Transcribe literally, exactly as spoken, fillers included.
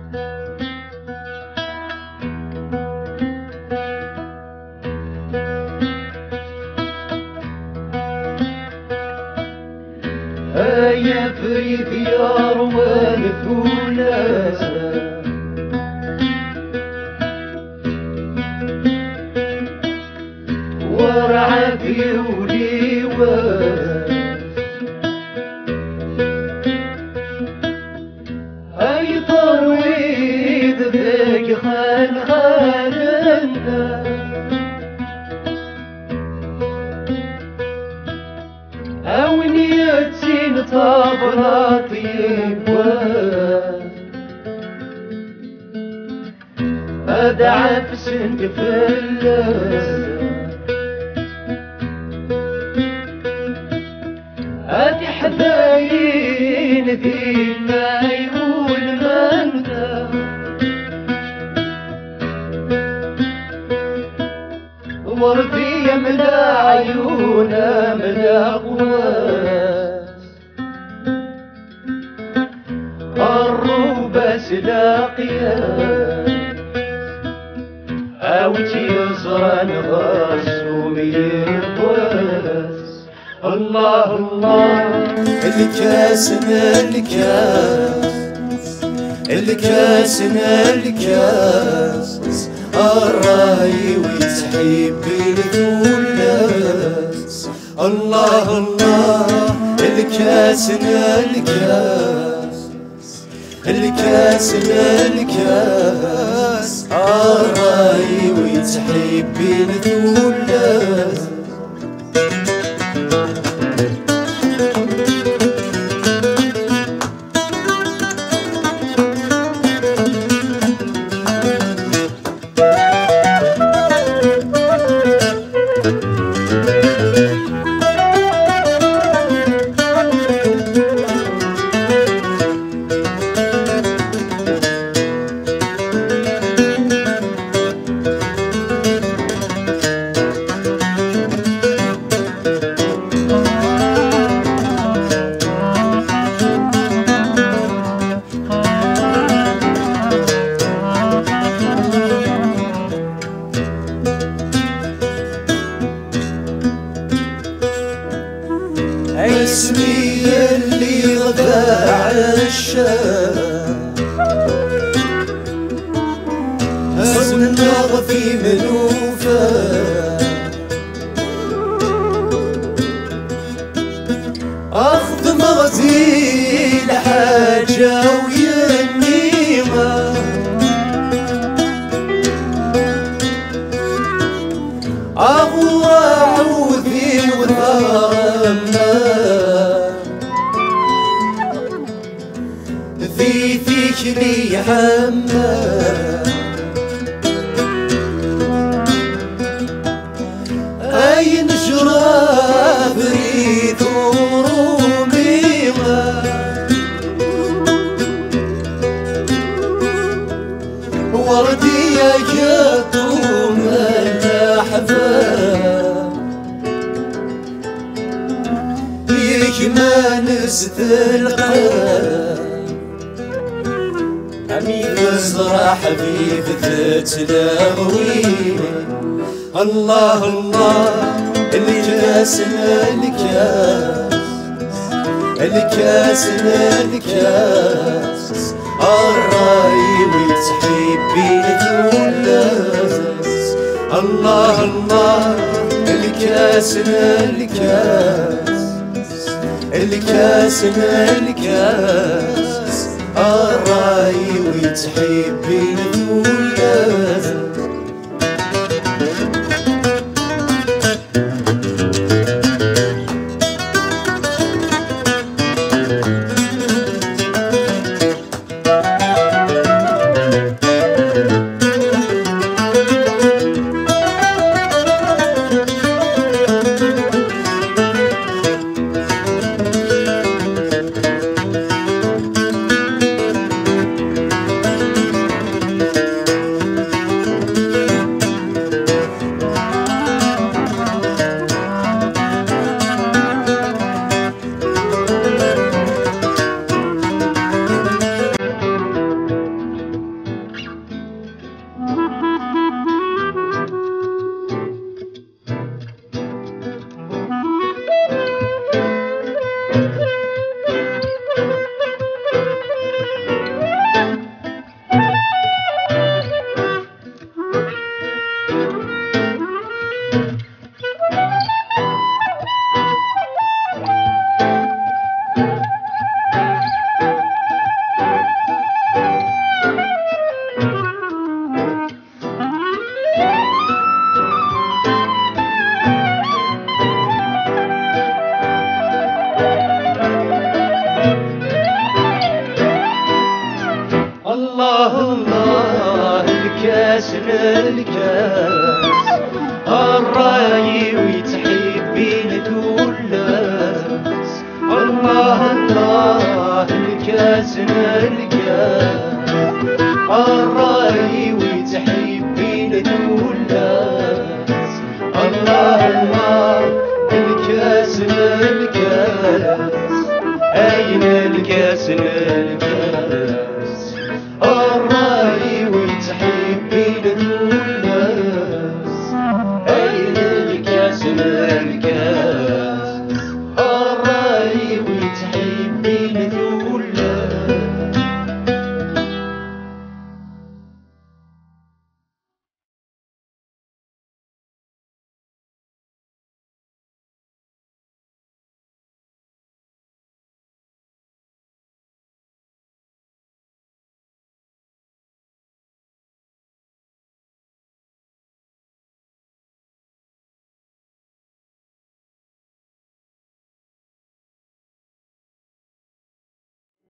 يا فريد يا روان تونس ورعى في وليواس اي طرويد ذاك خان خاننا أونيتي طابرة طيبة أدعى في سنك فلس أدي حباين ذي العيون منتا وردي من عيونا من أقواس الروبة سلاقيا أو تيسرا غاسوم يقواس الله الله الكاس الكاس الكاس الكاس الراي وتحب الناس الله الله الكاس الكاس الكاس الكاس الراي وتحب الناس اسمي اللي غدا عالشام هزم النار في منوفة أخذ مغزي لحاجة ويا النيمة أغوى عوذي وثامة ذي فيك لي حمى أي نجرى بريد وروميمة وردي يا يطوم الأحباب ليك ما نست القلب عميد مزرعة حبيب تتلاوي الله الله الكاس الكاس الكاس الكاس الراي وتحبي الناس الله الله الكاس الكاس الكاس الكاس الراي وتحبي الناس الكاس